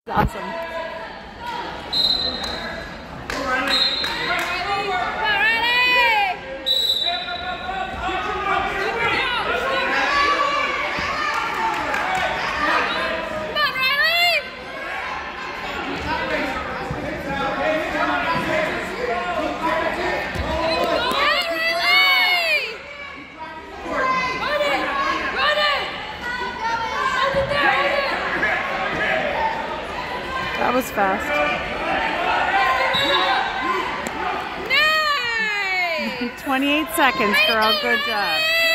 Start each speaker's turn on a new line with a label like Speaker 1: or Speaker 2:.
Speaker 1: Awesome. That was fast.
Speaker 2: Nice!
Speaker 1: 28 seconds, girl. Good job.